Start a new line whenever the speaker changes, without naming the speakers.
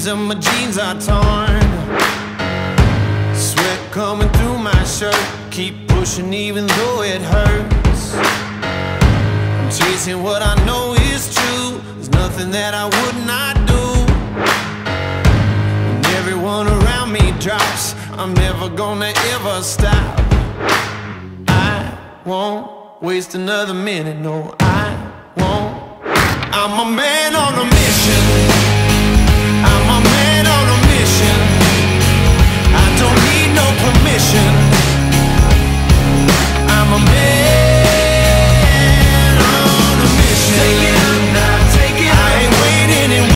reason my jeans are torn. Sweat coming through my shirt. Keep pushing even though it hurts. I'm chasing what I know is true. There's nothing that I would not do. When everyone around me drops, I'm never gonna ever stop. I won't waste another minute, no I won't. I'm a man on a mission.